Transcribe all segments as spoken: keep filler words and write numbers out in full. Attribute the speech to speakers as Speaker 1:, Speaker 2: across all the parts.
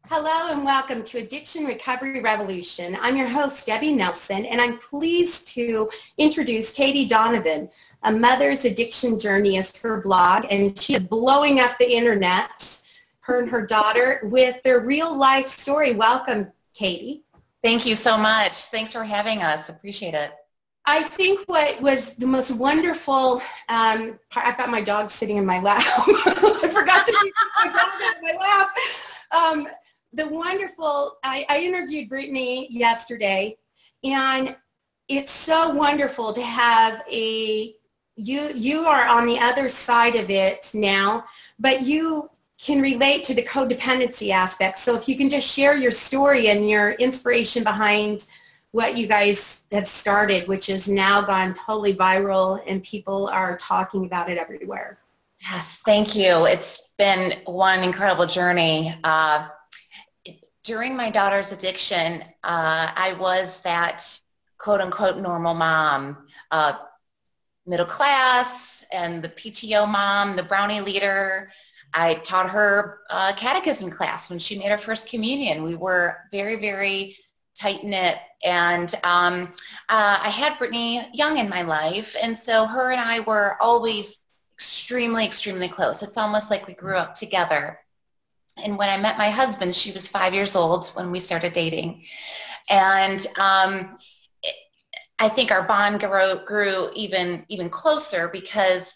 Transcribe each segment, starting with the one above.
Speaker 1: Hello and welcome to Addiction Recovery Revolution. I'm your host, Debbie Nelson, and I'm pleased to introduce Katie Donovan. A Mother's Addiction Journey is her blog, and she is blowing up the internet, her and her daughter, with their real life story. Welcome, Katie.
Speaker 2: Thank you so much. Thanks for having us. Appreciate it.
Speaker 1: I think what was the most wonderful, um, I've got my dog sitting in my lap. I forgot to keep my dog in my lap. Um, the wonderful, I, I interviewed Brittany yesterday, and it's so wonderful to have a, you, you are on the other side of it now, but you can relate to the codependency aspect. So if you can just share your story and your inspiration behind what you guys have started, which has now gone totally viral and people are talking about it everywhere.
Speaker 2: Yes, thank you. It's been one incredible journey. Uh, during my daughter's addiction, uh, I was that quote unquote normal mom, uh, middle class and the P T O mom, the brownie leader. I taught her a catechism class when she made her first communion. We were very, very tight-knit, and um, uh, I had Brittany young in my life, and so her and I were always extremely, extremely close. It's almost like we grew up together. And when I met my husband, she was five years old when we started dating, and um, it, I think our bond grew, grew even, even closer because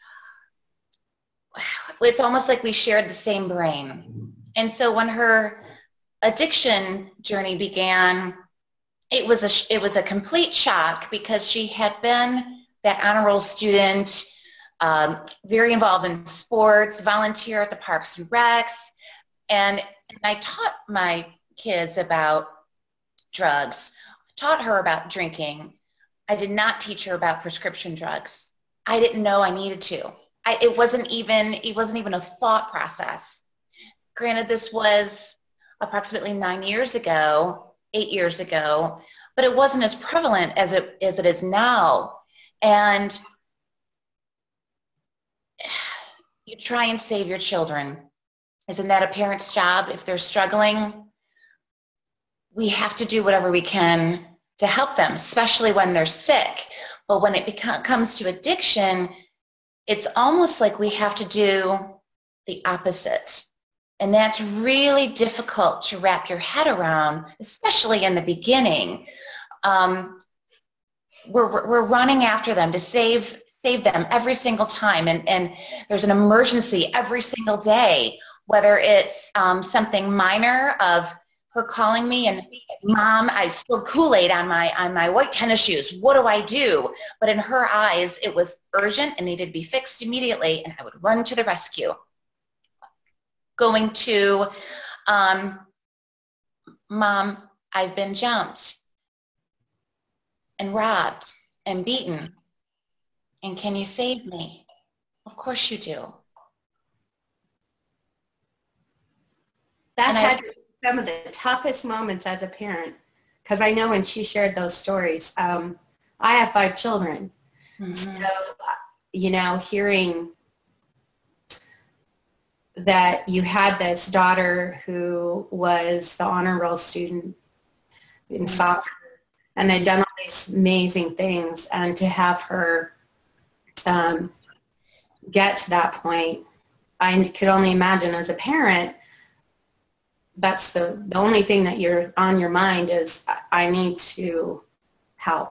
Speaker 2: it's almost like we shared the same brain. And so when her addiction journey began, it was a it was a complete shock because she had been that honor roll student, um, very involved in sports, volunteer at the Parks and Recs, and, and I taught my kids about drugs, taught her about drinking. I did not teach her about prescription drugs. I didn't know I needed to. I, it wasn't even it wasn't even a thought process. Granted, this was approximately nine years ago, eight years ago, but it wasn't as prevalent as it, as it is now. And you try and save your children. Isn't that a parent's job? If they're struggling, we have to do whatever we can to help them, especially when they're sick. But when it becomes, comes to addiction, it's almost like we have to do the opposite. And that's really difficult to wrap your head around, especially in the beginning. Um, we're, we're running after them to save, save them every single time. And, and there's an emergency every single day, whether it's um, something minor of her calling me and, Mom, I spilled Kool-Aid on my, on my white tennis shoes. What do I do? But in her eyes, it was urgent and needed to be fixed immediately, and I would run to the rescue. Going to, um, Mom, I've been jumped and robbed and beaten, and can you save me? Of course you do.
Speaker 1: That had to be some of the toughest moments as a parent, because I know when she shared those stories, um, I have five children. Mm-hmm. So, you know, hearing that you had this daughter who was the honor roll student in soccer and had done all these amazing things, and to have her um, get to that point, I could only imagine as a parent, that's the, the only thing that you're on your mind is, I need to help.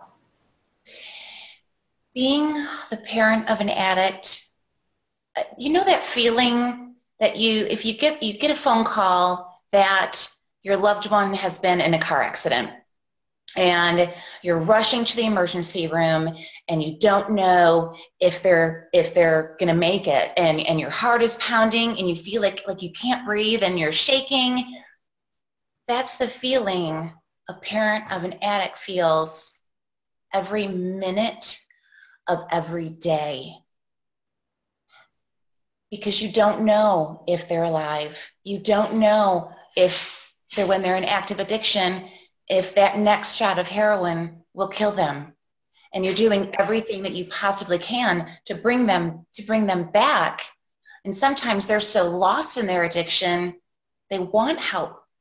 Speaker 2: Being the parent of an addict, you know that feeling that you, if you get, you get a phone call that your loved one has been in a car accident and you're rushing to the emergency room and you don't know if they're, if they're going to make it, and, and your heart is pounding and you feel like, like you can't breathe and you're shaking. That's the feeling a parent of an addict feels every minute of every day, because you don't know if they're alive. You don't know if they're, when they're in active addiction, if that next shot of heroin will kill them. And you're doing everything that you possibly can to bring them, to bring them back. And sometimes they're so lost in their addiction, they want help,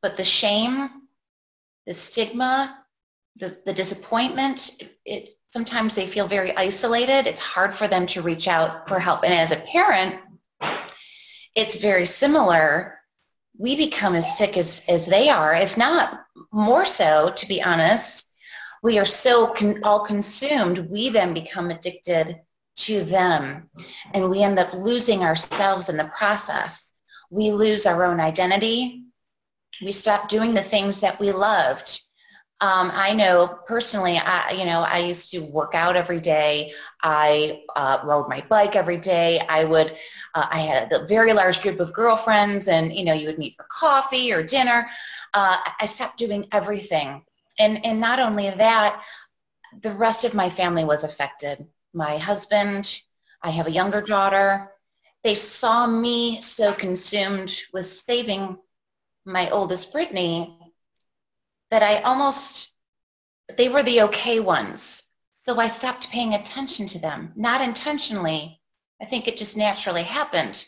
Speaker 2: but the shame, the stigma, the, the disappointment, it, it sometimes they feel very isolated. It's hard for them to reach out for help. And as a parent, it's very similar. We become as sick as, as they are, if not more so, to be honest. We are so con- all consumed, we then become addicted to them. And we end up losing ourselves in the process. We lose our own identity. We stop doing the things that we loved. Um, I know personally, I, you know, I used to work out every day. I uh, rode my bike every day. I would, uh, I had a very large group of girlfriends, and, you know, you would meet for coffee or dinner. Uh, I stopped doing everything. And, and not only that, the rest of my family was affected. My husband, I have a younger daughter. They saw me so consumed with saving my oldest, Brittany, that I almost, they were the okay ones. So I stopped paying attention to them, not intentionally. I think it just naturally happened.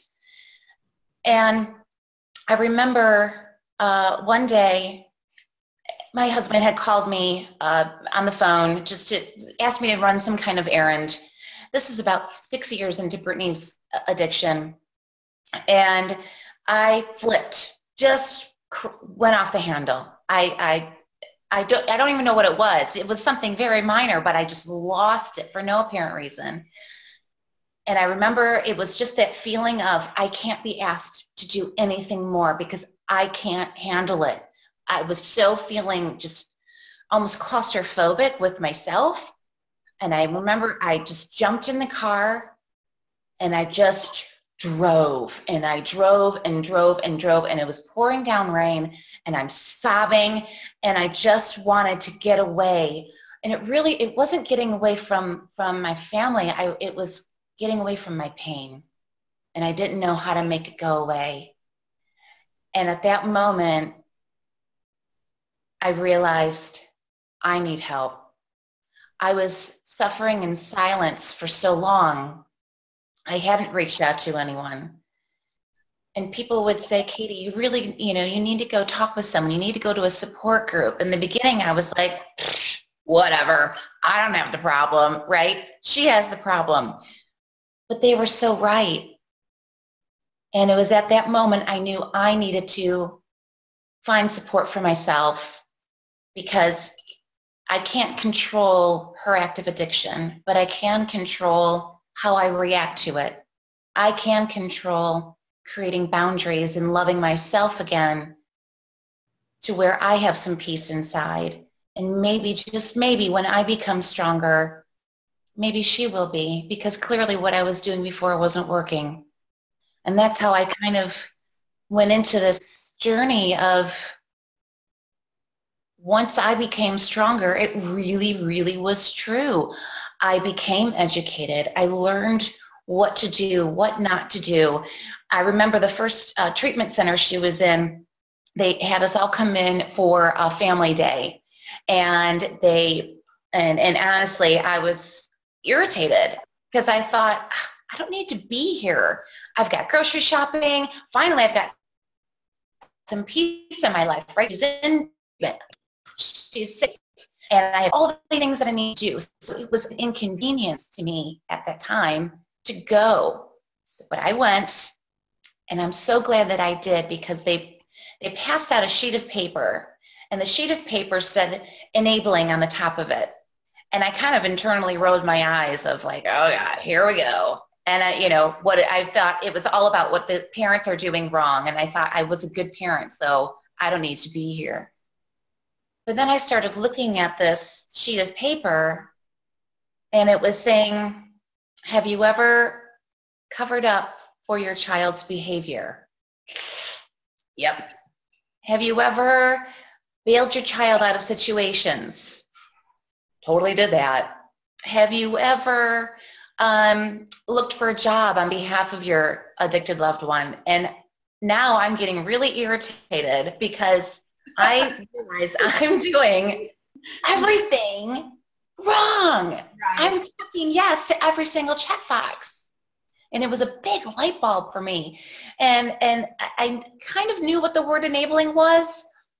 Speaker 2: And I remember uh, one day, my husband had called me uh, on the phone just to ask me to run some kind of errand. This is about six years into Brittany's addiction. And I flipped, just went off the handle. I, I, I, don't, I don't even know what it was. It was something very minor, but I just lost it for no apparent reason. And I remember it was just that feeling of, I can't be asked to do anything more because I can't handle it. I was so feeling just almost claustrophobic with myself. And I remember I just jumped in the car and I just drove and I drove and drove and drove, and it was pouring down rain and I'm sobbing and I just wanted to get away. And it really, it wasn't getting away from, from my family. I, it was getting away from my pain, and I didn't know how to make it go away. And at that moment, I realized I need help. I was suffering in silence for so long. I hadn't reached out to anyone. And people would say, Katie, you really, you know, you need to go talk with someone. You need to go to a support group. In the beginning, I was like, whatever. I don't have the problem, right? She has the problem. But they were so right. And it was at that moment I knew I needed to find support for myself, because I can't control her active addiction, but I can control how I react to it. I can control creating boundaries and loving myself again to where I have some peace inside. And maybe, just maybe, when I become stronger, maybe she will be, because clearly what I was doing before wasn't working. And that's how I kind of went into this journey of, once I became stronger, it really, really was true. I became educated. I learned what to do, what not to do. I remember the first uh, treatment center she was in, they had us all come in for a family day. And they, and, and honestly, I was irritated because I thought, I don't need to be here. I've got grocery shopping. Finally, I've got some peace in my life, right? She's in, she's safe, and I have all the things that I need to do. So it was an inconvenience to me at that time to go. But I went, and I'm so glad that I did, because they, they passed out a sheet of paper, and the sheet of paper said enabling on the top of it. And I kind of internally rolled my eyes of like, oh God, here we go. And I, you know, what I thought it was all about what the parents are doing wrong. And I thought I was a good parent, so I don't need to be here. But then I started looking at this sheet of paper, and it was saying, have you ever covered up for your child's behavior? Yep. Have you ever bailed your child out of situations? Totally did that. Have you ever um, looked for a job on behalf of your addicted loved one? And now I'm getting really irritated because I realize I'm doing everything wrong. Right. I'm checking yes to every single checkbox. And it was a big light bulb for me. And, and I kind of knew what the word enabling was,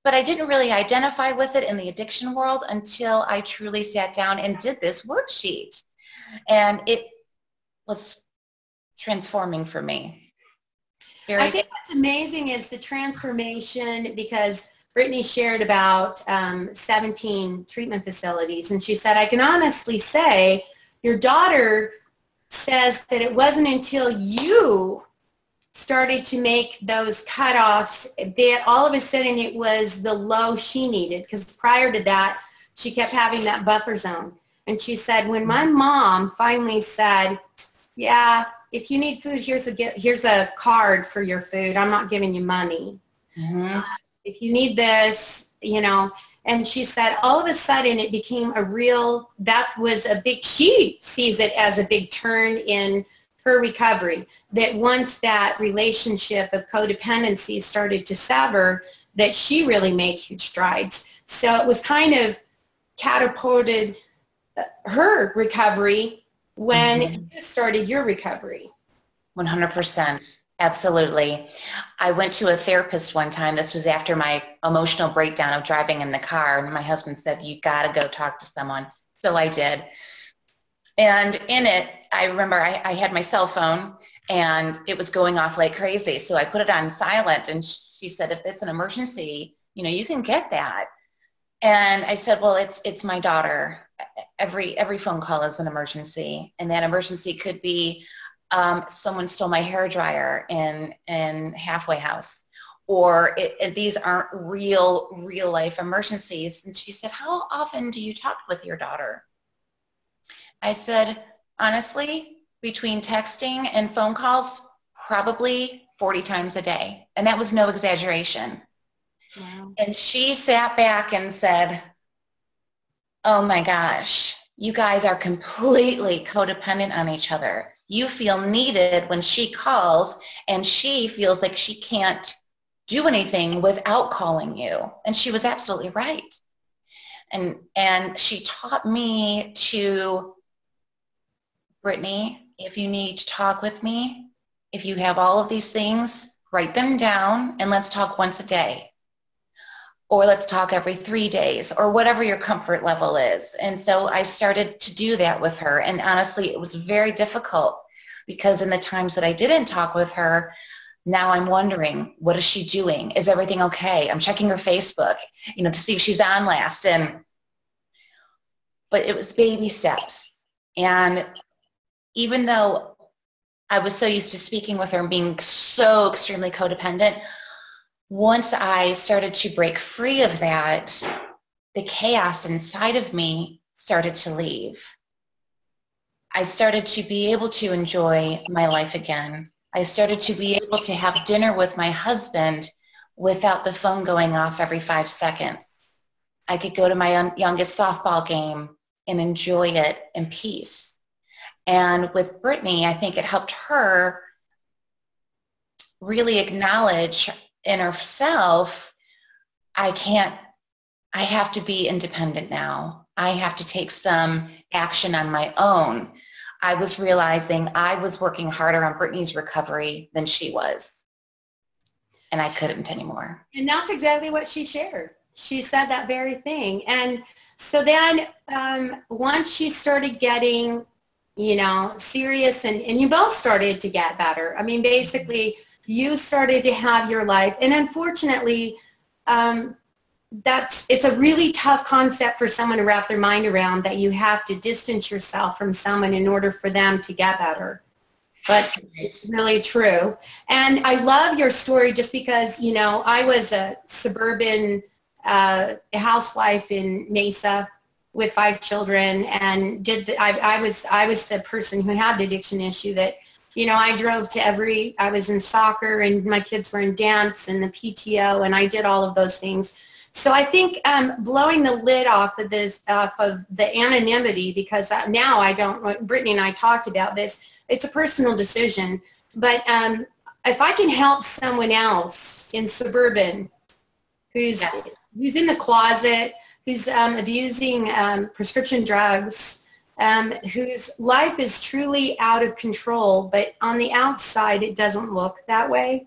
Speaker 2: but I didn't really identify with it in the addiction world until I truly sat down and did this worksheet. And it was transforming for me.
Speaker 1: Very I think what's amazing is the transformation, because Brittany shared about um, seventeen treatment facilities, and she said, I can honestly say your daughter says that it wasn't until you started to make those cutoffs that all of a sudden it was the low she needed, because prior to that, she kept having that buffer zone. And she said, when my mom finally said, yeah, if you need food, here's a, here's a card for your food. I'm not giving you money. Mm-hmm. Uh, if you need this, you know, and she said all of a sudden it became a real, that was a big, she sees it as a big turn in her recovery, that once that relationship of codependency started to sever, that she really made huge strides. So it was kind of catapulted her recovery when mm-hmm. you started your recovery.
Speaker 2: one hundred percent. Absolutely. I went to a therapist one time. This was after my emotional breakdown of driving in the car. And my husband said, you got to go talk to someone. So I did. And in it, I remember I, I had my cell phone and it was going off like crazy. So I put it on silent, and she said, if it's an emergency, you know, you can get that. And I said, well, it's it's my daughter. Every every phone call is an emergency. And that emergency could be um, someone stole my hairdryer in, in Halfway House. Or it, it, these aren't real, real life emergencies. And she said, how often do you talk with your daughter? I said, honestly, between texting and phone calls, probably forty times a day. And that was no exaggeration. Wow. And she sat back and said, oh my gosh, you guys are completely codependent on each other. You feel needed when she calls, and she feels like she can't do anything without calling you. And she was absolutely right. And, and she taught me to, Brittany, if you need to talk with me, if you have all of these things, write them down and let's talk once a day. Or let's talk every three days or whatever your comfort level is. And so I started to do that with her. And honestly, it was very difficult because in the times that I didn't talk with her, now I'm wondering, what is she doing? Is everything okay? I'm checking her Facebook, you know, to see if she's on last. And, but it was baby steps. And even though I was so used to speaking with her and being so extremely codependent, once I started to break free of that, the chaos inside of me started to leave. I started to be able to enjoy my life again. I started to be able to have dinner with my husband without the phone going off every five seconds. I could go to my youngest softball game and enjoy it in peace. And with Brittany, I think it helped her really acknowledge in herself, I can't, I have to be independent now. I have to take some action on my own. I was realizing I was working harder on Brittany's recovery than she was. And I couldn't anymore.
Speaker 1: And that's exactly what she shared. She said that very thing. And so then um, once she started getting, you know, serious and, and you both started to get better. I mean, basically, you started to have your life. And unfortunately, um, that's, it's a really tough concept for someone to wrap their mind around, that you have to distance yourself from someone in order for them to get better. But it's really true. And I love your story just because, you know, I was a suburban uh, housewife in Mesa with five children, and did the, I, I was I was the person who had the addiction issue that, you know, I drove to every, I was in soccer and my kids were in dance and the P T O, and I did all of those things. So I think um, blowing the lid off of this, off of the anonymity, because now I don't, Brittany and I talked about this, it's a personal decision. But um, if I can help someone else in suburban who's, yes. who's in the closet, who's um, abusing um, prescription drugs, um, whose life is truly out of control, but on the outside it doesn't look that way.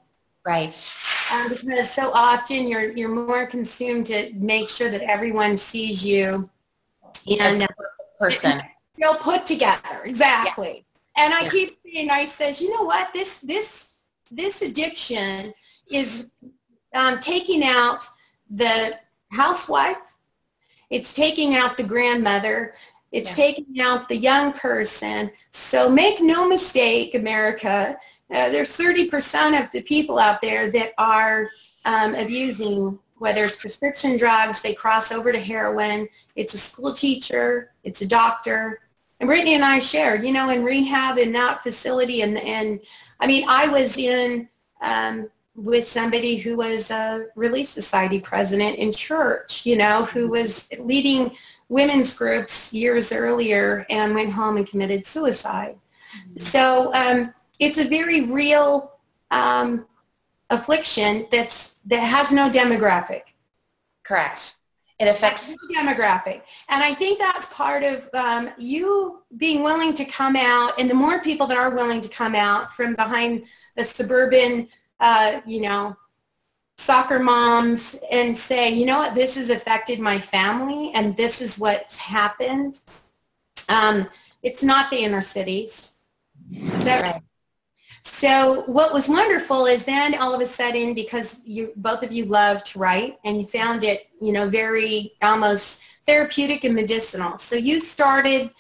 Speaker 2: Right.
Speaker 1: Um, because so often you're you're more consumed to make sure that everyone sees you and
Speaker 2: person
Speaker 1: feel put together. Exactly. Yeah. And I yeah. keep saying, I says, you know what, this this this addiction is um, taking out the housewife. It's taking out the grandmother. It's yeah. taking out the young person. So make no mistake, America, uh, there's thirty percent of the people out there that are um, abusing, whether it's prescription drugs, they cross over to heroin. It's a school teacher. It's a doctor. And Brittany and I shared, you know, in rehab in that facility. And, and I mean, I was in um, with somebody who was a Relief Society president in church, you know, who was leading women's groups years earlier and went home and committed suicide. Mm-hmm. So um, it's a very real um, affliction that's that has no demographic.
Speaker 2: Correct. It affects
Speaker 1: no demographic. And I think that's part of um, you being willing to come out, and the more people that are willing to come out from behind the suburban, uh, you know, soccer moms and say, you know what, this has affected my family and this is what's happened. Um, it's not the inner cities. Is that right? So what was wonderful is then all of a sudden, because you both of you love to write and you found it, you know, very almost therapeutic and medicinal. So you started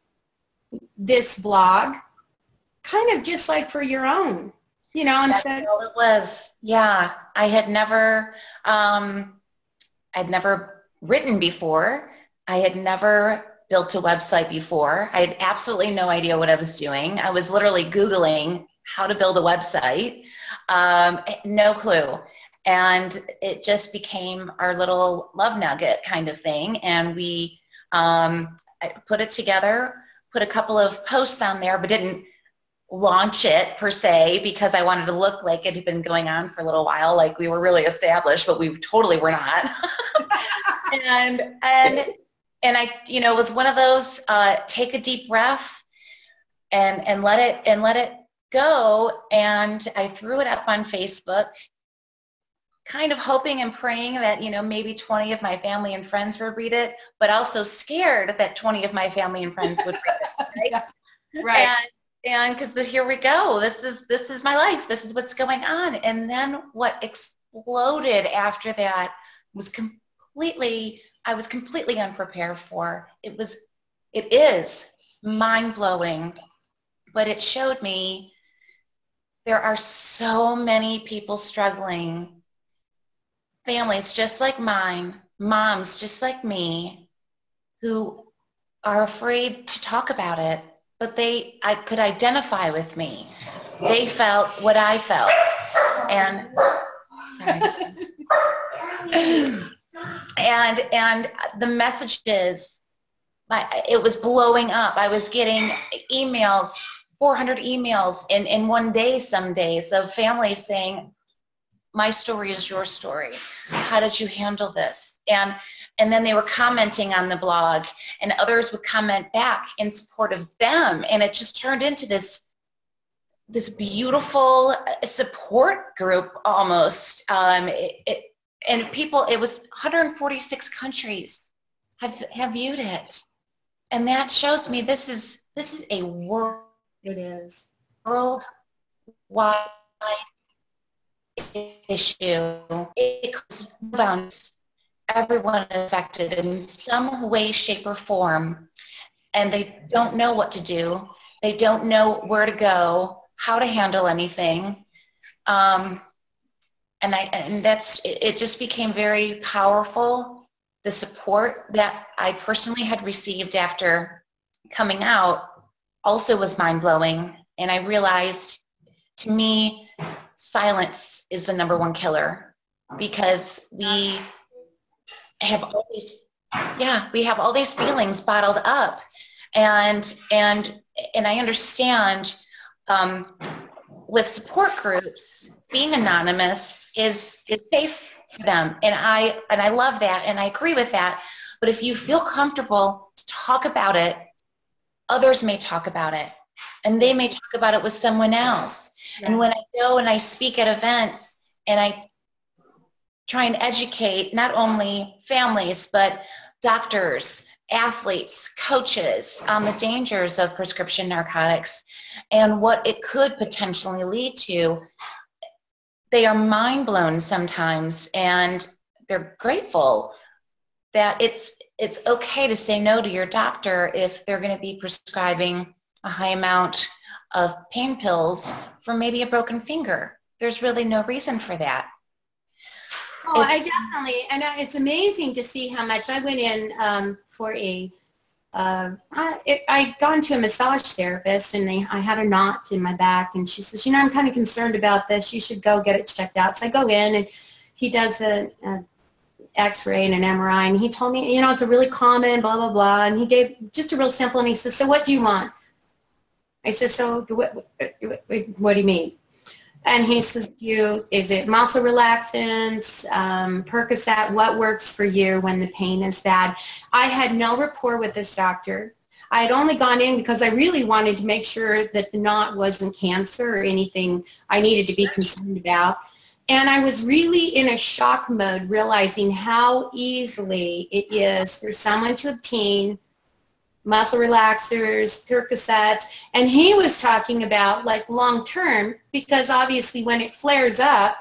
Speaker 1: this blog kind of just like for your own, you know, and
Speaker 2: That's
Speaker 1: said,
Speaker 2: all it was. Yeah. I had never, um, I'd never written before. I had never built a website before. I had absolutely no idea what I was doing. I was literally Googling how to build a website, um, no clue. And it just became our little love nugget kind of thing. And we um, I put it together, put a couple of posts on there, but didn't launch it per se because I wanted to look like it had been going on for a little while, like we were really established, but we totally were not. and, and, and I, you know, it was one of those, uh, take a deep breath and, and let it, and let it go. And I threw it up on Facebook, kind of hoping and praying that, you know, maybe twenty of my family and friends would read it, but also scared that twenty of my family and friends would read it. Right.
Speaker 1: Yeah. Right.
Speaker 2: And because this, here we go. This is, this is my life. This is what's going on. And then what exploded after that was completely, I was completely unprepared for. It was, it is mind-blowing, but it showed me there are so many people struggling, families just like mine, moms just like me, who are afraid to talk about it, but they, I could identify with me. They felt what I felt. And, sorry. and, and the messages, my, it was blowing up. I was getting emails, four hundred emails in, in one day some days of families saying, my story is your story. How did you handle this? And and then they were commenting on the blog, and others would comment back in support of them, and it just turned into this this beautiful support group almost. Um, it, it, and people, it was one hundred forty-six countries have have viewed it, and that shows me this is this is a world.
Speaker 1: It is
Speaker 2: worldwide issue. It goes bounds. Everyone affected in some way, shape, or form, and they don't know what to do. They don't know where to go, how to handle anything, um, and I and that's it, it. Just became very powerful. The support that I personally had received after coming out also was mind-blowing, and I realized, to me, silence is the number one killer, because we have all these, yeah, we have all these feelings bottled up, and and and I understand um, with support groups, being anonymous is is safe for them, and I and I love that, and I agree with that. But if you feel comfortable to talk about it, others may talk about it, and they may talk about it with someone else. Yeah. And when I go and I speak at events, and I try and educate not only families, but doctors, athletes, coaches on the dangers of prescription narcotics and what it could potentially lead to. They are mind blown sometimes, and they're grateful that it's it's okay to say no to your doctor if they're going to be prescribing a high amount of pain pills for maybe a broken finger. There's really no reason for that.
Speaker 1: Oh, it's, I definitely, and it's amazing to see how much I went in um, for a, uh, I, it, I gone to a massage therapist, and they, I had a knot in my back, and she says, you know, I'm kind of concerned about this. You should go get it checked out. So I go in, and he does a, a X-ray and an M R I, and he told me, you know, it's a really common, blah, blah, blah, and he gave just a real simple, and he says, so what do you want? I said, so what, what, what do you mean? And he says, you, is it muscle relaxants, um, Percocet, what works for you when the pain is bad? I had no rapport with this doctor. I had only gone in because I really wanted to make sure that the knot wasn't cancer or anything I needed to be concerned about. And I was really in a shock mode, realizing how easily it is for someone to obtain muscle relaxers, Percocets, and he was talking about like long term, because obviously when it flares up,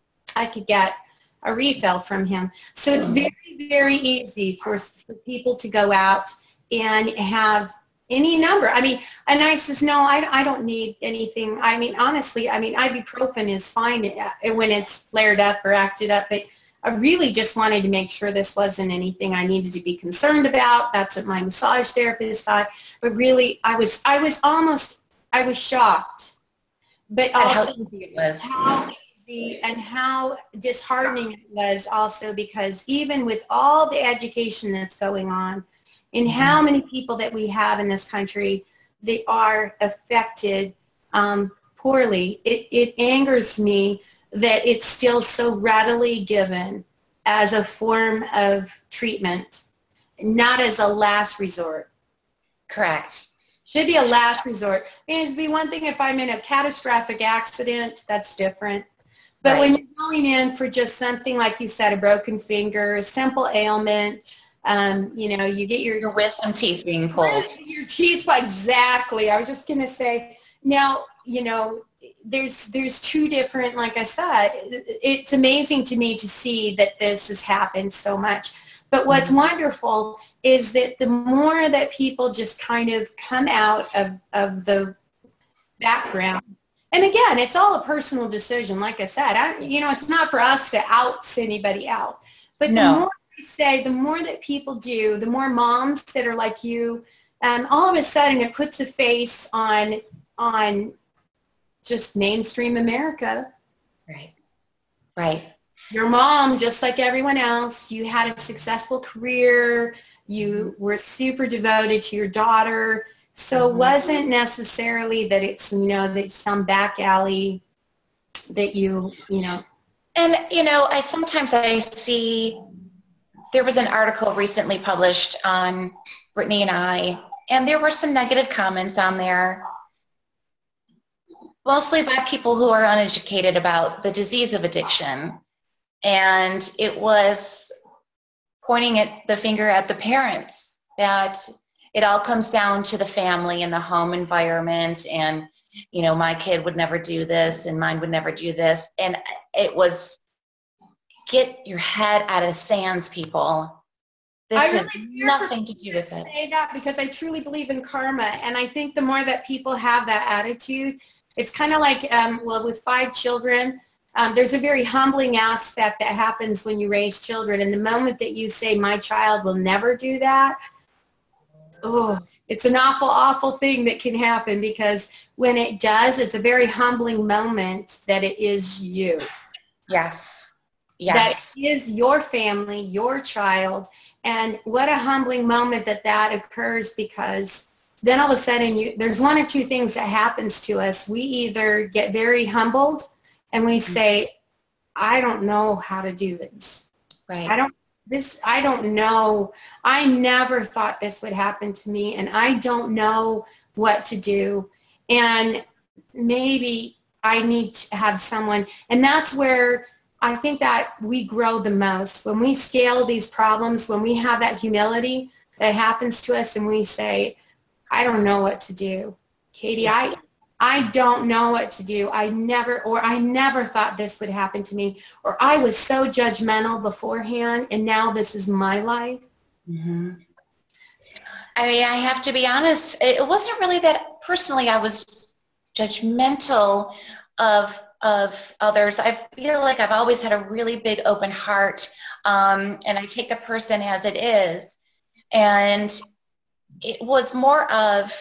Speaker 1: I could get a refill from him. So it's very, very easy for, for people to go out and have any number. I mean, and I says, no, I, I don't need anything. I mean, honestly, I mean, ibuprofen is fine when it's flared up or acted up, but I really just wanted to make sure this wasn't anything I needed to be concerned about. That's what my massage therapist thought. But really, I was, I was almost, I was shocked. But also
Speaker 2: how easy it was.
Speaker 1: How easy and how disheartening it was also, because even with all the education that's going on and how many people that we have in this country, they are affected um, poorly, it, it angers me that it's still so readily given as a form of treatment, not as a last resort.
Speaker 2: Correct.
Speaker 1: Should be a last resort. I mean, it'd be one thing if I'm in a catastrophic accident, that's different. But right. When you're going in for just something, like you said, a broken finger, a simple ailment, um, you know, you get your...
Speaker 2: Your wisdom teeth being pulled.
Speaker 1: Your teeth, exactly. I was just going to say, now, you know, there's there's two different, like I said, it's amazing to me to see that this has happened so much. But what's mm-hmm. wonderful is that the more that people just kind of come out of, of the background, and again, it's all a personal decision, like I said, I, you know, it's not for us to out anybody out. But no. The more I say, the more that people do, the more moms that are like you, um, all of a sudden it puts a face on on just mainstream America.
Speaker 2: Right. Right.
Speaker 1: Your mom, just like everyone else, you had a successful career. You were super devoted to your daughter. So it wasn't necessarily that it's, you know, that some back alley that you, you know.
Speaker 2: And, you know, I sometimes I see, there was an article recently published on Brittany and I, and there were some negative comments on there, mostly by people who are uneducated about the disease of addiction. And it was pointing at the finger at the parents, that it all comes down to the family and the home environment, and, you know, my kid would never do this and mine would never do this. And it was, get your head out of sand, people. This
Speaker 1: I
Speaker 2: has
Speaker 1: really
Speaker 2: nothing to do with
Speaker 1: to
Speaker 2: it.
Speaker 1: Say that because I truly believe in karma, and I think the more that people have that attitude, it's kind of like, um, well, with five children, um, there's a very humbling aspect that happens when you raise children. And the moment that you say, my child will never do that, oh, it's an awful, awful thing that can happen, because when it does, it's a very humbling moment that it is you.
Speaker 2: Yes. Yes.
Speaker 1: That is your family, your child. And what a humbling moment that that occurs, because then all of a sudden you, there's one or two things that happens to us. We either get very humbled and we say, I don't know how to do this.
Speaker 2: Right.
Speaker 1: I don't, this, I don't know. I never thought this would happen to me, and I don't know what to do. And maybe I need to have someone, and that's where I think that we grow the most. When we scale these problems, when we have that humility that happens to us and we say, I don't know what to do. Katie, I, I don't know what to do. I never, or I never thought this would happen to me, or I was so judgmental beforehand and now this is my life.
Speaker 2: Mm-hmm. I mean, I have to be honest, it wasn't really that personally I was judgmental of of others. I feel like I've always had a really big open heart, um, and I take the person as it is. And it was more of,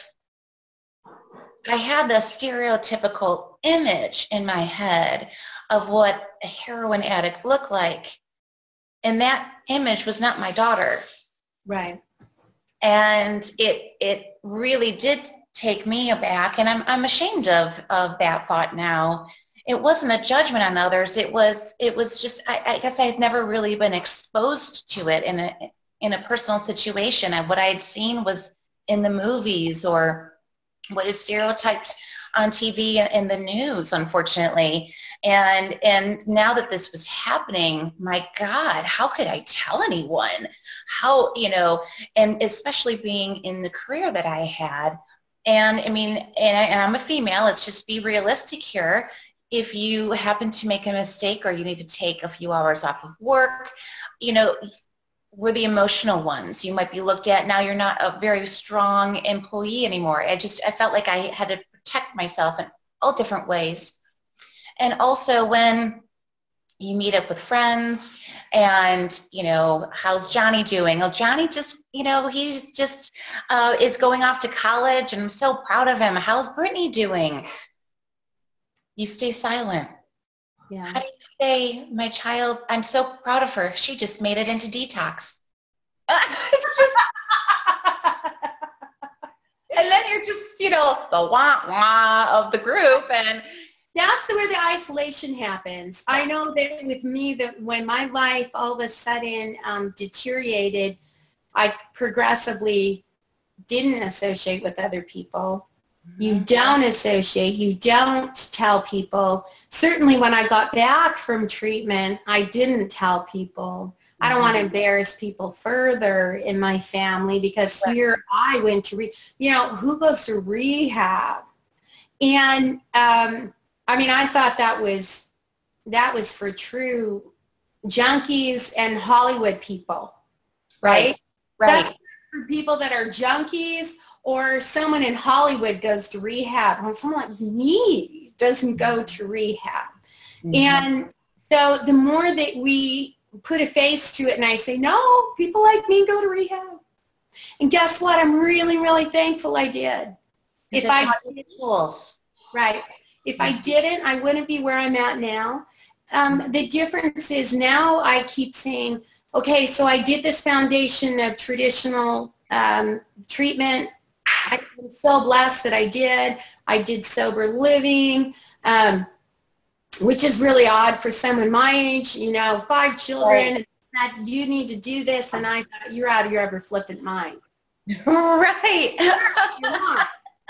Speaker 2: I had the stereotypical image in my head of what a heroin addict looked like. And that image was not my daughter.
Speaker 1: Right.
Speaker 2: And it it really did take me aback, and I'm I'm ashamed of of that thought now. It wasn't a judgment on others. It was it was just I, I guess I had never really been exposed to it in a in a personal situation. I, what I had seen was in the movies or what is stereotyped on T V and in the news, unfortunately. And and now that this was happening, my God, how could I tell anyone? How, you know, and especially being in the career that I had. And I mean, and, I, and I'm a female, let's just be realistic here. If you happen to make a mistake or you need to take a few hours off of work, you know, we're the emotional ones. You might be looked at, now you're not a very strong employee anymore. I just, I felt like I had to protect myself in all different ways. And also when you meet up with friends and, you know, how's Johnny doing? Oh, Johnny just, you know, he just uh, is going off to college and I'm so proud of him. How's Brittany doing? You stay silent.
Speaker 1: Yeah.
Speaker 2: How do you say, my child, I'm so proud of her. She just made it into detox. It's just, and then you're just, you know, the wah wah of the group, and
Speaker 1: that's where the isolation happens. I know that with me, that when my life all of a sudden um, deteriorated, I progressively didn't associate with other people. You don't associate, you don't tell people. Certainly when I got back from treatment, I didn't tell people. I don't want to embarrass people further in my family because here I went to, re- you know, who goes to rehab? And um, I mean, I thought that was, that was for true junkies and Hollywood people, right?
Speaker 2: Right.
Speaker 1: That's for people that are junkies, or someone in Hollywood goes to rehab, or someone like me doesn't go to rehab. Mm-hmm. And so the more that we put a face to it, and I say, no, people like me go to rehab. And guess what? I'm really, really thankful I did. If I did, tools. Right. If I didn't, I wouldn't be where I'm at now. Um, the difference is now I keep saying, okay, so I did this foundation of traditional um, treatment. I'm so blessed that I did. I did sober living, um, which is really odd for someone my age, you know, five children, right. That you need to do this, and I thought, you're out of your ever flippant mind.
Speaker 2: Right.
Speaker 1: You're not.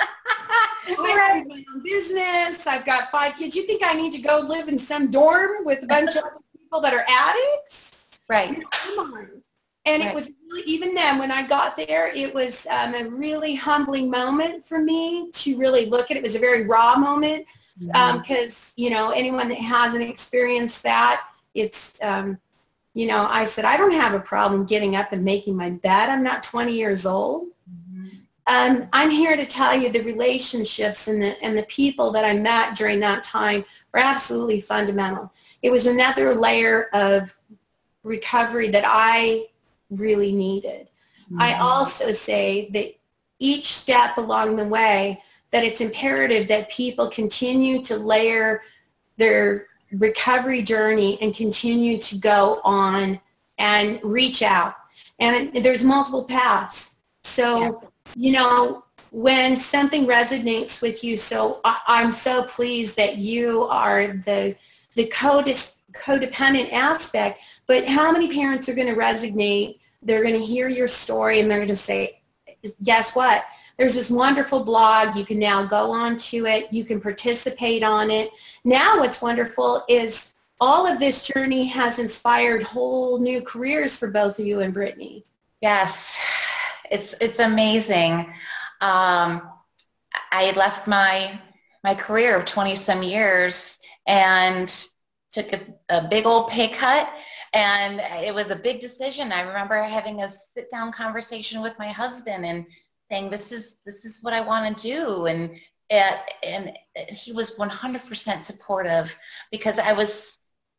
Speaker 1: I have my own business. I've got five kids. You think I need to go live in some dorm with a bunch of other people that are addicts?
Speaker 2: Right.
Speaker 1: No, come on. And right. It was really, even then when I got there, it was um, a really humbling moment for me to really look at it. It was a very raw moment because, mm-hmm. um, you know, anyone that hasn't experienced that, it's, um, you know, I said, I don't have a problem getting up and making my bed. I'm not twenty years old. Mm-hmm. Um, I'm here to tell you the relationships and the, and the people that I met during that time were absolutely fundamental. It was another layer of recovery that I really needed. Mm-hmm. I also say that each step along the way, that it's imperative that people continue to layer their recovery journey and continue to go on and reach out. And there's multiple paths. So, yeah. You know, when something resonates with you, so I, I'm so pleased that you are the, the codis, codependent aspect, but how many parents are going to resonate? They're going to hear your story and they're going to say, guess what? There's this wonderful blog. You can now go onto it. You can participate on it. Now what's wonderful is all of this journey has inspired whole new careers for both of you and Brittany.
Speaker 2: Yes, it's it's amazing. Um, I had left my my career of twenty some years and took a, a big old pay cut, and it was a big decision. I remember having a sit down conversation with my husband and saying, this is this is what I want to do, and it, and he was one hundred percent supportive, because I was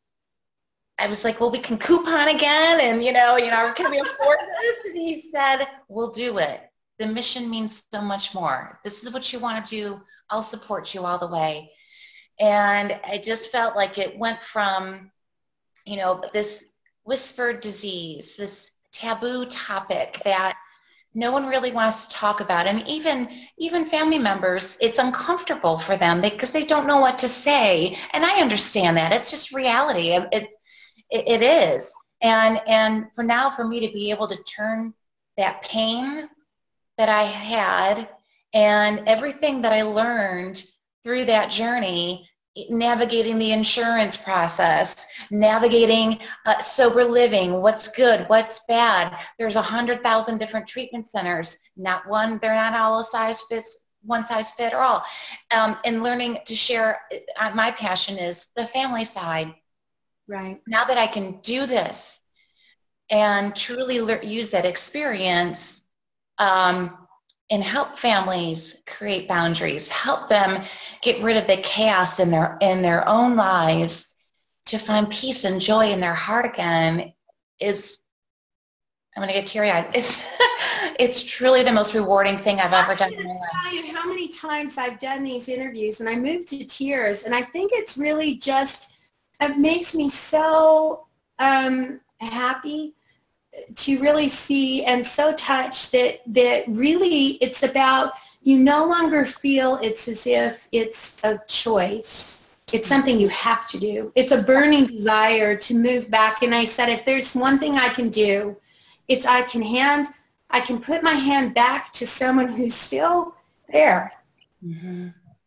Speaker 2: I was like, well, we can coupon again, and you know, you know, can we afford this? And he said, we'll do it. The mission means so much more. This is what you want to do. I'll support you all the way. And I just felt like it went from, you know, this whispered disease, this taboo topic that no one really wants to talk about. And even even family members, it's uncomfortable for them because they, they don't know what to say. And I understand that. It's just reality. It, it, it is. And, and for now, for me to be able to turn that pain that I had and everything that I learned through that journey, navigating the insurance process, navigating uh, sober living, what's good, what's bad. There's a hundred thousand different treatment centers. Not one, they're not all a size fits, one size fit all. Um, and learning to share, uh, my passion is the family side.
Speaker 1: Right.
Speaker 2: Now that I can do this and truly le- use that experience, um, and help families create boundaries, help them get rid of the chaos in their in their own lives to find peace and joy in their heart again, is, I'm going to get teary-eyed. It's, it's truly the most rewarding thing I've ever done in my life.
Speaker 1: I can't tell you how many times I've done these interviews and I move to tears, and I think it's really just, it makes me so um, happy to really see and so touched that that really it's about, you no longer feel it's as if it's a choice. It's something you have to do. It's a burning desire to move back. And I said, if there's one thing I can do, it's I can hand, I can put my hand back to someone who's still there.
Speaker 2: Mm-hmm.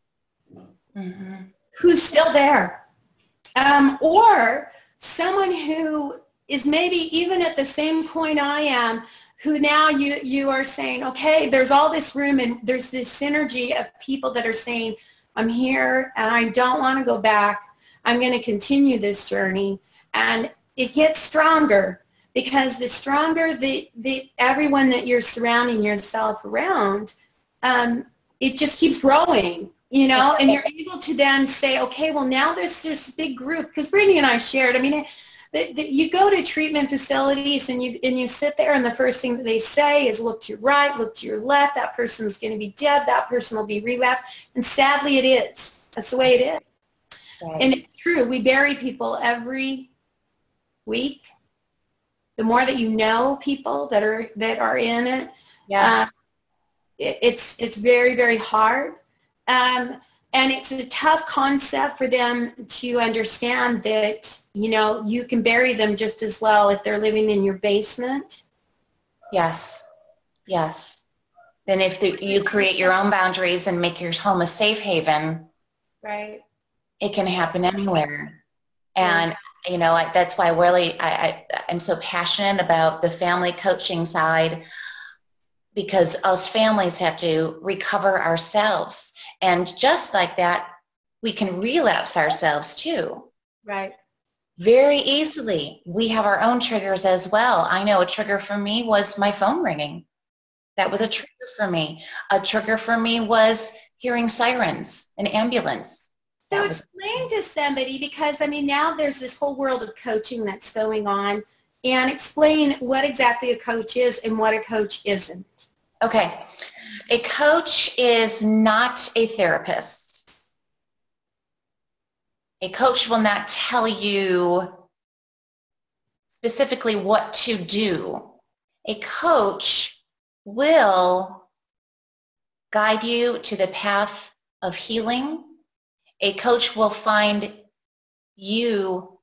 Speaker 2: Mm-hmm.
Speaker 1: Who's still there. Um, or someone who is maybe even at the same point I am, who now you, you are saying, okay, there's all this room and there's this synergy of people that are saying, I'm here and I don't want to go back. I'm going to continue this journey. And it gets stronger, because the stronger the, the everyone that you're surrounding yourself around, um, it just keeps growing. You know, and you're able to then say, okay, well, now there's this big group, because Brittany and I shared, I mean, the, the, you go to treatment facilities and you and you sit there, and the first thing that they say is look to your right, look to your left, that person's going to be dead, that person will be relapsed, and sadly it is. That's the way it is. Right. And it's true. We bury people every week. The more that you know people that are that are in it,
Speaker 2: yes.
Speaker 1: uh, it it's it's very, very hard. Um, and it's a tough concept for them to understand that, you know, you can bury them just as well if they're living in your basement.
Speaker 2: Yes, yes. Then if the, you create your own boundaries and make your home a safe haven,
Speaker 1: right,
Speaker 2: it can happen anywhere. And, yeah. you know, I, that's why really I, I, I'm so passionate about the family coaching side, because us families have to recover ourselves. And just like that, we can relapse ourselves too.
Speaker 1: Right.
Speaker 2: Very easily. We have our own triggers as well. I know a trigger for me was my phone ringing. That was a trigger for me. A trigger for me was hearing sirens, an ambulance.
Speaker 1: So
Speaker 2: That was-
Speaker 1: explain to somebody, because I mean, now there's this whole world of coaching that's going on, and explain what exactly a coach is and what a coach isn't.
Speaker 2: Okay. A coach is not a therapist. A coach will not tell you specifically what to do. A coach will guide you to the path of healing. A coach will find you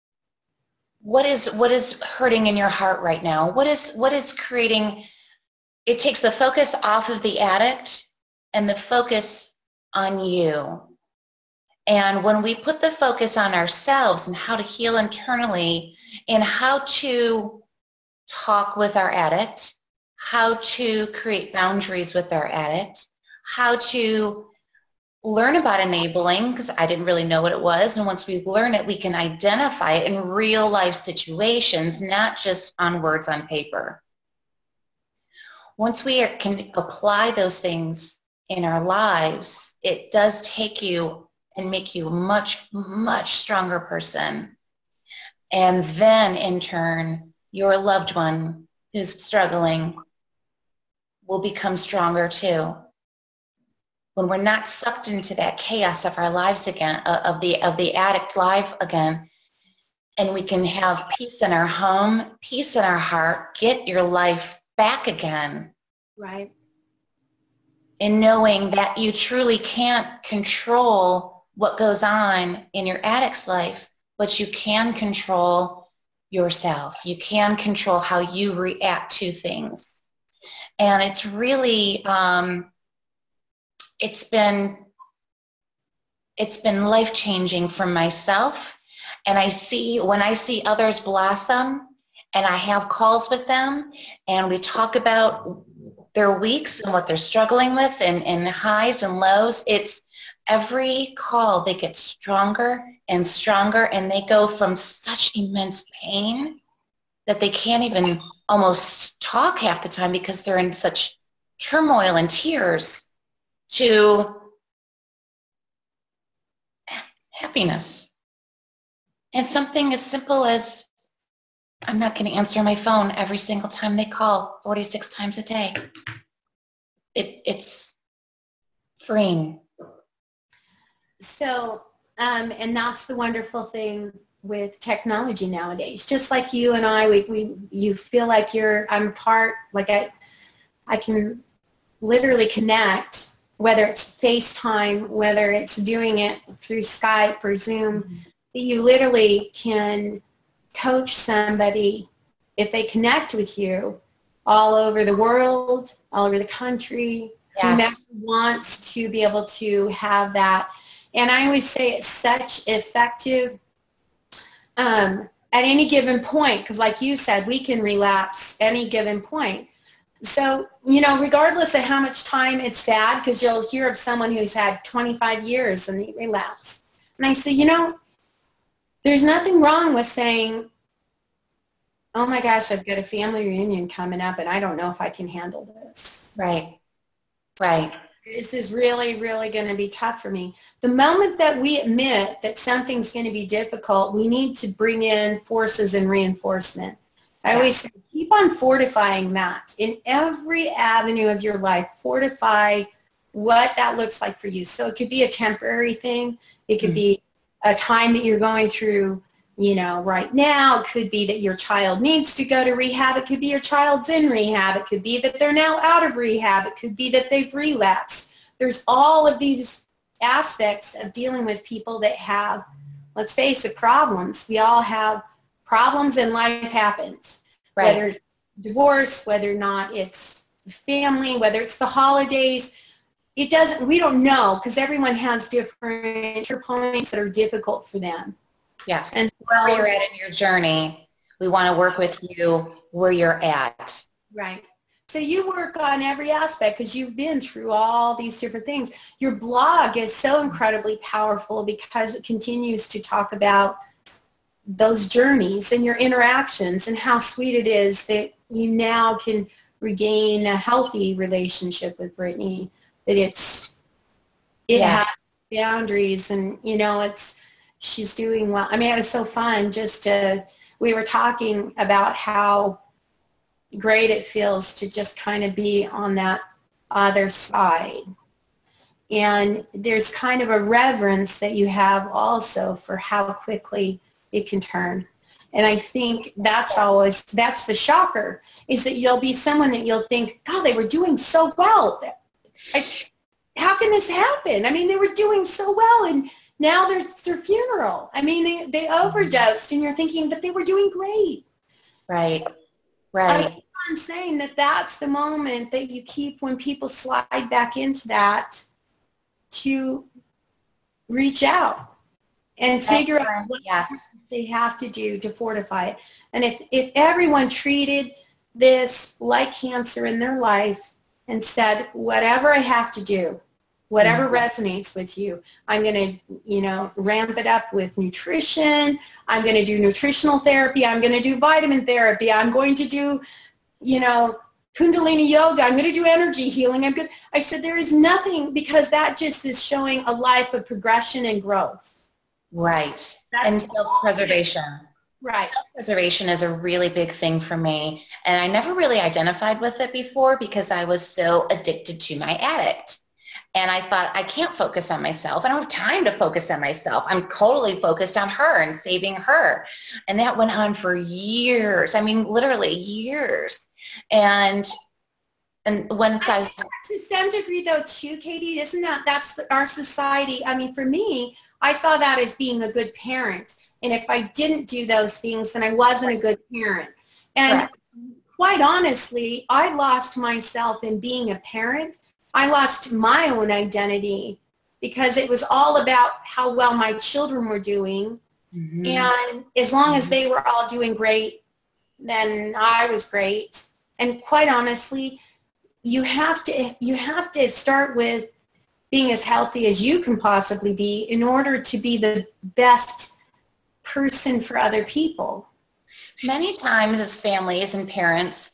Speaker 2: what is what is hurting in your heart right now. What is what is creating it takes the focus off of the addict and the focus on you. And when we put the focus on ourselves and how to heal internally and how to talk with our addict, how to create boundaries with our addict, how to learn about enabling, because I didn't really know what it was. And once we learn it, we can identify it in real life situations, not just on words on paper. Once we are, can apply those things in our lives, it does take you and make you a much, much stronger person. And then in turn, your loved one who's struggling will become stronger too. When we're not sucked into that chaos of our lives again, uh, of the of the addict life again, and we can have peace in our home, peace in our heart, get your life back again.
Speaker 1: Right.
Speaker 2: And knowing that you truly can't control what goes on in your addict's life, but you can control yourself. You can control how you react to things. And it's really, um, it's been, it's been life-changing for myself. And I see, when I see others blossom and I have calls with them and we talk about their weeks and what they're struggling with and, and highs and lows, it's every call they get stronger and stronger, and they go from such immense pain that they can't even almost talk half the time because they're in such turmoil and tears, to happiness. And something as simple as, I'm not going to answer my phone every single time they call forty-six times a day. It, it's freeing.
Speaker 1: So, um, and that's the wonderful thing with technology nowadays. Just like you and I, we, we you feel like you're, I'm part, like I, I can literally connect, whether it's FaceTime, whether it's doing it through Skype or Zoom. Mm-hmm. You literally can coach somebody if they connect with you all over the world, all over the country.
Speaker 2: Yes.
Speaker 1: Whomever wants to be able to have that. And I always say it's such effective um, at any given point, because like you said, we can relapse any given point. So, you know, regardless of how much time, it's sad because you'll hear of someone who's had twenty-five years and they relapse. And I say, you know, there's nothing wrong with saying, oh my gosh, I've got a family reunion coming up and I don't know if I can handle this.
Speaker 2: Right, right.
Speaker 1: This is really, really going to be tough for me. The moment that we admit that something's going to be difficult, we need to bring in forces and reinforcement. I always say, keep on fortifying that. In every avenue of your life, fortify what that looks like for you. So it could be a temporary thing. It could mm-hmm. be a time that you're going through, you know, right now. It could be that your child needs to go to rehab. It could be your child's in rehab. It could be that they're now out of rehab. It could be that they've relapsed. There's all of these aspects of dealing with people that have, let's face it, problems. We all have problems and life happens. Right. Whether it's divorce, whether or not it's family, whether it's the holidays. It doesn't, we don't know because everyone has different points that are difficult for them.
Speaker 2: Yes.
Speaker 1: And
Speaker 2: where you're at in your journey, we want to work with you where you're at.
Speaker 1: Right. So you work on every aspect because you've been through all these different things. Your blog is so incredibly powerful because it continues to talk about those journeys and your interactions and how sweet it is that you now can regain a healthy relationship with Brittany. That it's, it yeah. has boundaries and, you know, it's, she's doing well. I mean, it was so fun just to, we were talking about how great it feels to just kind of be on that other side. And there's kind of a reverence that you have also for how quickly it can turn. And I think that's always, that's the shocker, is that you'll be someone that you'll think, God, they were doing so well. I, how can this happen? I mean, they were doing so well, and now there's their funeral. I mean, they, they overdosed, and you're thinking, but they were doing great.
Speaker 2: Right. Right.
Speaker 1: I keep on saying that that's the moment that you keep when people slide back into that to reach out and figure
Speaker 2: That's
Speaker 1: out
Speaker 2: right.
Speaker 1: what
Speaker 2: Yes.
Speaker 1: they have to do to fortify it. And if, if everyone treated this like cancer in their life and said, whatever I have to do, whatever
Speaker 2: Mhm.
Speaker 1: resonates with you, I'm going to, you know, ramp it up with nutrition. I'm going to do nutritional therapy. I'm going to do vitamin therapy. I'm going to do, you know, Kundalini yoga. I'm going to do energy healing. I'm good. I said, there is nothing, because that just is showing a life of progression and growth.
Speaker 2: Right.
Speaker 1: That's
Speaker 2: And self-preservation.
Speaker 1: Right.
Speaker 2: Self-preservation is a really big thing for me. And I never really identified with it before because I was so addicted to my addict. And I thought, I can't focus on myself. I don't have time to focus on myself. I'm totally focused on her and saving her. And that went on for years. I mean, literally years. And and once I,
Speaker 1: I think to some degree, though, too, Katie, isn't that, that's the, our society. I mean, for me, I saw that as being a good parent. And if I didn't do those things, then I wasn't a good parent. And
Speaker 2: Correct.
Speaker 1: quite honestly, I lost myself in being a parent. I lost my own identity because it was all about how well my children were doing. Mm-hmm. And as long as they were all doing great, then I was great. And quite honestly, you have to you have to start with being as healthy as you can possibly be in order to be the best person for other people.
Speaker 2: Many times as families and parents,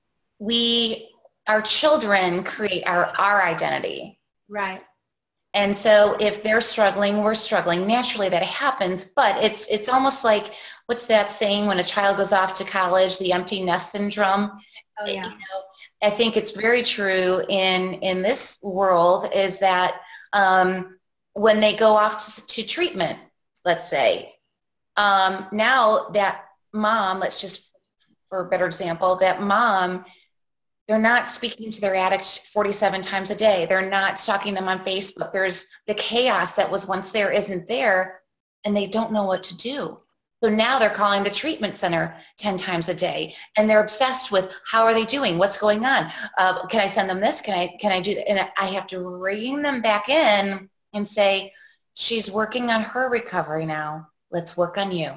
Speaker 2: we, our children create our, our identity.
Speaker 1: Right.
Speaker 2: And so if they're struggling, we're struggling. Naturally that happens, but it's it's almost like, what's that saying when a child goes off to college, the empty nest syndrome?
Speaker 1: Oh, yeah.
Speaker 2: You know, I think it's very true in, in this world is that um, when they go off to, to treatment, let's say, um, now that mom, let's just, for a better example, that mom, they're not speaking to their addict forty-seven times a day. They're not stalking them on Facebook. There's the chaos that was once there isn't there, and they don't know what to do. So now they're calling the treatment center ten times a day, and they're obsessed with how are they doing? What's going on? Uh, can I send them this? Can I, can I do that? And I have to bring them back in and say, she's working on her recovery now. Let's work on you.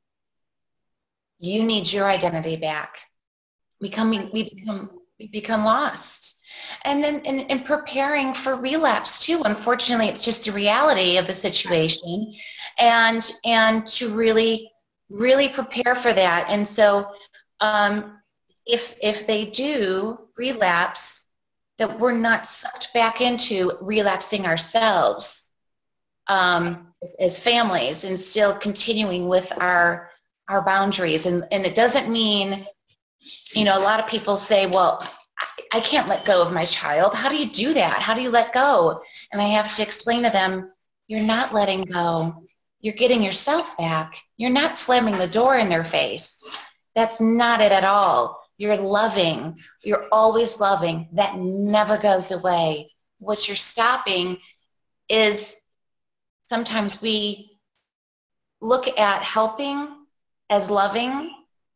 Speaker 2: You need your identity back. Becoming, we become, we become lost. And then in, in preparing for relapse too, unfortunately, it's just the reality of the situation, and and to really, really prepare for that. And so um, if if they do relapse, that we're not sucked back into relapsing ourselves um, as, as families, and still continuing with our our boundaries. And, and it doesn't mean, you know, a lot of people say, well, I, I can't let go of my child. How do you do that? How do you let go? And I have to explain to them, you're not letting go. You're getting yourself back. You're not slamming the door in their face. That's not it at all. You're loving. You're always loving. That never goes away. What you're stopping is sometimes we look at helping as loving,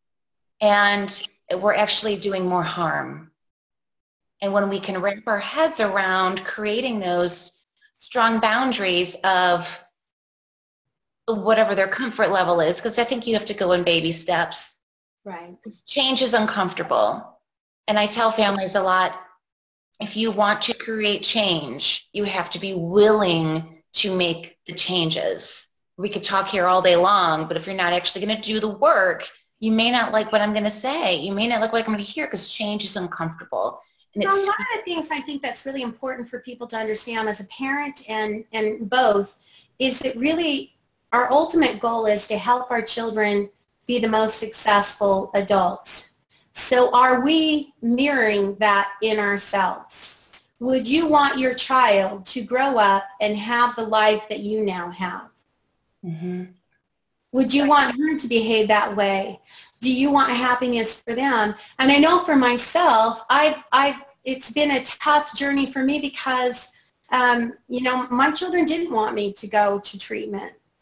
Speaker 2: and we're actually doing more harm. And when we can wrap our heads around creating those strong boundaries of whatever their comfort level is, because I think you have to go in baby steps.
Speaker 1: Right.
Speaker 2: Change is uncomfortable. And I tell families a lot, if you want to create change, you have to be willing to make the changes. We could talk here all day long, but if you're not actually going to do the work, you may not like what I'm going to say. You may not like what I'm going to hear because change is uncomfortable. And
Speaker 1: so
Speaker 2: it's,
Speaker 1: one of the things I think that's really important for people to understand as a parent and, and both is that really our ultimate goal is to help our children be the most successful adults. So are we mirroring that in ourselves? Would you want your child to grow up and have the life that you now have?
Speaker 2: mm-hmm.
Speaker 1: Would you want her to behave that way? Do you want happiness for them? And I know for myself, I've, I've, it's been a tough journey for me because, um, you know, my children didn't want me to go to treatment.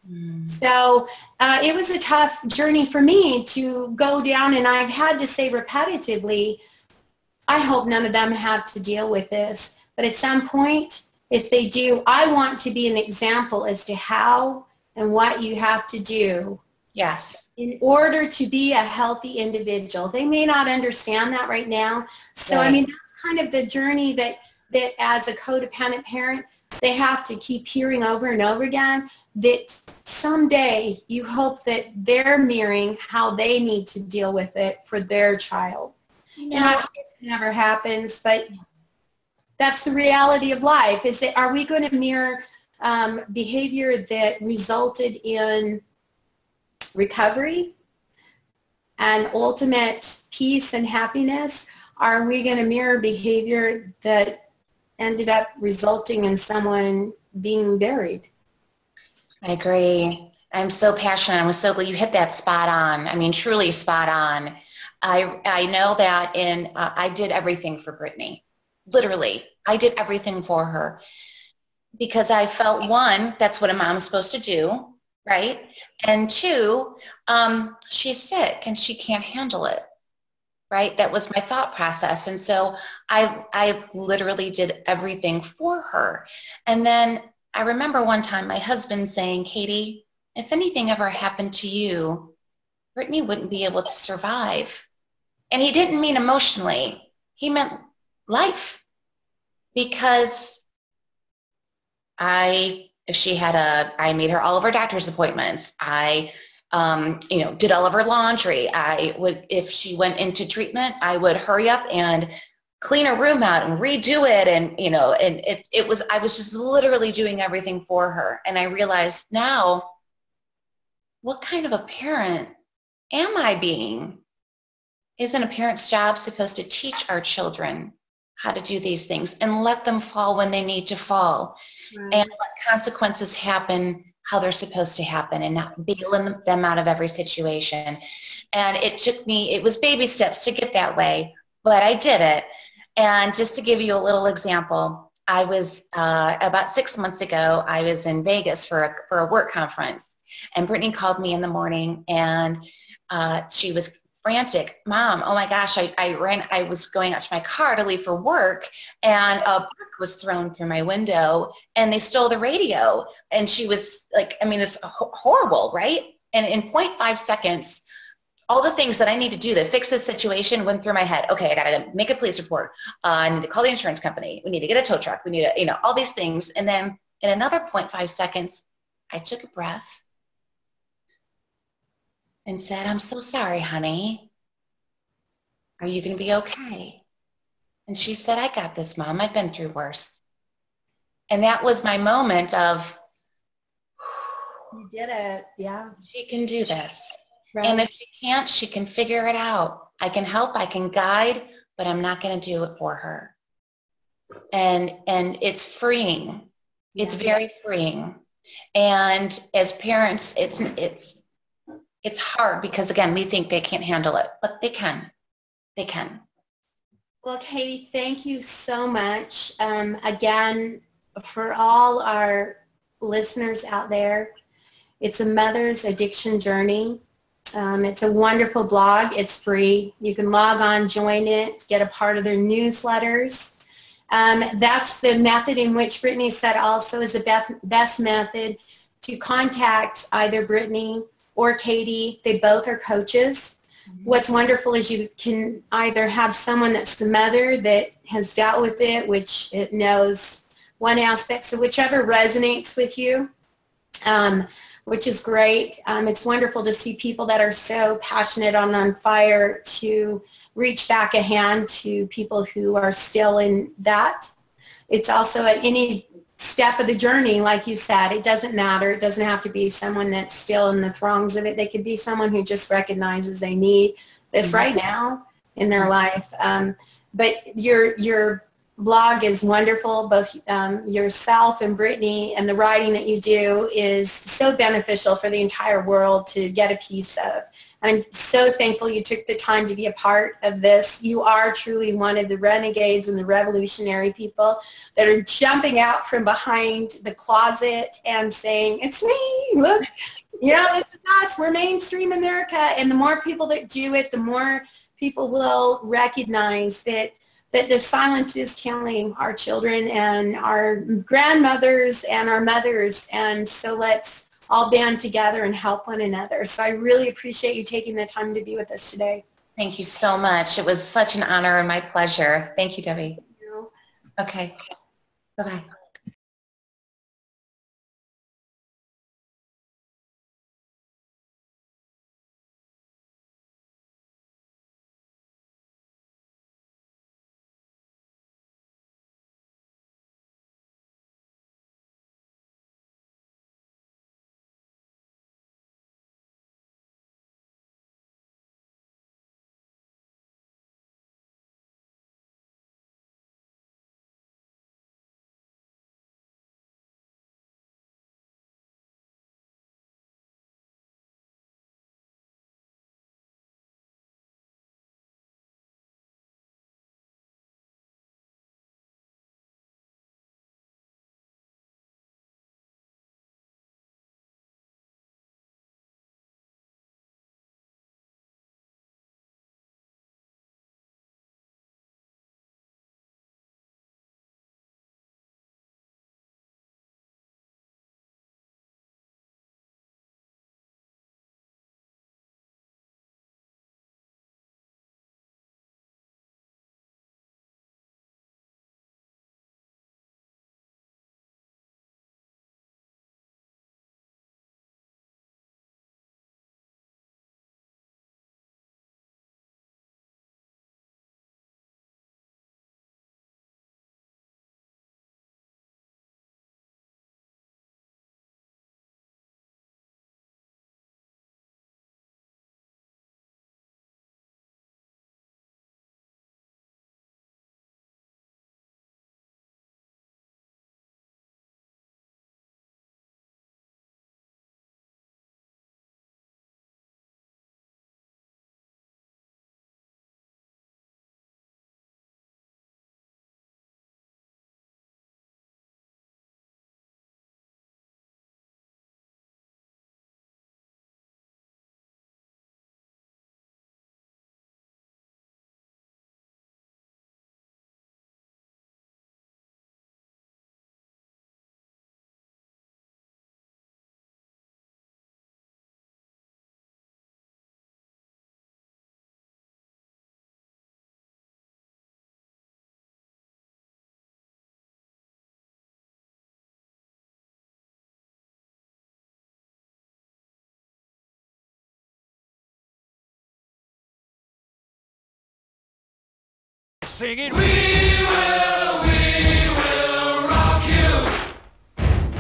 Speaker 1: Mm. So uh, it was a tough journey for me to go down, and I've had to say repetitively, I hope none of them have to deal with this. But at some point, if they do, I want to be an example as to how and what you have to do.
Speaker 2: Yes.
Speaker 1: In order to be a healthy individual. They may not understand that right now. So,
Speaker 2: right.
Speaker 1: I mean, that's kind of the journey that, that as a codependent parent, they have to keep hearing over and over again, that someday you hope that they're mirroring how they need to deal with it for their child. You know, and I hope it never happens, but that's the reality of life. Is that, are we going to mirror um, behavior that resulted in recovery and ultimate peace and happiness? Are we going to mirror behavior that ended up resulting in someone being buried?
Speaker 2: I agree. I'm so passionate. I'm so glad you hit that spot on. I mean, truly spot on. I I know that in uh, I did everything for Brittany. Literally, I did everything for her because I felt, one, that's what a mom's supposed to do, right? And two, um, she's sick and she can't handle it, right? That was my thought process. And so I, I literally did everything for her. And then I remember one time my husband saying, Katie, if anything ever happened to you, Brittany wouldn't be able to survive. And he didn't mean emotionally. He meant life. Because I, if she had a, I made her all of her doctor's appointments. I, um, you know, did all of her laundry. I would, if she went into treatment, I would hurry up and clean her room out and redo it. And, you know, and it, it was, I was just literally doing everything for her. And I realized now, what kind of a parent am I being? Isn't a parent's job supposed to teach our children how to do these things and let them fall when they need to fall, right, and let consequences happen how they're supposed to happen and not bailing them out of every situation? And it took me, it was baby steps to get that way, but I did it. And just to give you a little example, I was uh, about six months ago, I was in Vegas for a, for a work conference, and Brittany called me in the morning, and uh, she was frantic. Mom, oh my gosh, I, I ran, I was going out to my car to leave for work, and a brick was thrown through my window and they stole the radio. And she was like, I mean, it's ho- horrible, right? And in zero point five seconds, all the things that I need to do to fix this situation went through my head. Okay, I gotta make a police report. Uh, I need to call the insurance company. We need to get a tow truck. We need to, you know, all these things. And then in another zero point five seconds, I took a breath and said, I'm so sorry, honey. Are you going to be okay? And she said, I got this, Mom. I've been through worse. And that was my moment of,
Speaker 1: you did it, yeah.
Speaker 2: She can do this.
Speaker 1: Right.
Speaker 2: And if she can't, she can figure it out. I can help, I can guide, but I'm not going to do it for her. And, and it's freeing. Yeah. It's very freeing. And as parents, it's, it's, It's hard because, again, we think they can't handle it, but they can. They can.
Speaker 1: Well, Katie, thank you so much. Um, again, for all our listeners out there, it's a mother's addiction journey. Um, it's a wonderful blog. It's free. You can log on, join it, get a part of their newsletters. Um, that's the method in which Brittany said also is the best, best method to contact either Brittany or Katie. They both are coaches. Mm-hmm. What's wonderful is you can either have someone that's the mother that has dealt with it, which it knows one aspect, so whichever resonates with you, um, which is great. Um, it's wonderful to see people that are so passionate and on fire to reach back a hand to people who are still in that. It's also at any step of the journey, like you said, it doesn't matter. It doesn't have to be someone that's still in the throngs of it. They could be someone who just recognizes they need this mm-hmm. right now in their life. Um, but your your blog is wonderful, both um, yourself and Brittany, and the writing that you do is so beneficial for the entire world to get a piece of. And I'm so thankful you took the time to be a part of this. You are truly one of the renegades and the revolutionary people that are jumping out from behind the closet and saying, it's me, look, you know, this is us. We're mainstream America. And the more people that do it, the more people will recognize that that the silence is killing our children and our grandmothers and our mothers. And so let's all band together and help one another. So I really appreciate you taking the time to be with us today.
Speaker 2: Thank you so much. It was such an honor and my pleasure. Thank you, Debbie.
Speaker 1: Thank you.
Speaker 2: Okay. Bye-bye.
Speaker 3: Singing, we will, we will rock you.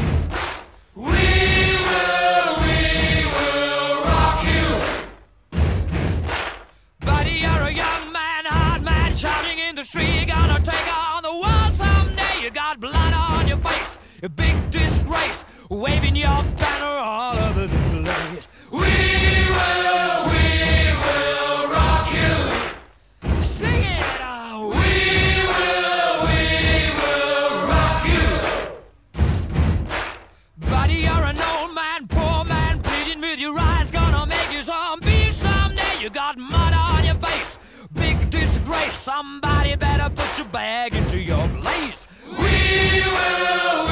Speaker 3: We will, we will rock you. Buddy, you're a young man, hard man, shouting in the street. You're gonna take on the world someday. You got blood on your face, a big disgrace, waving your banner all over the place. We will, we will rock you. Sing it. You got mud on your face, big disgrace. Somebody better put your bag into your place. We will.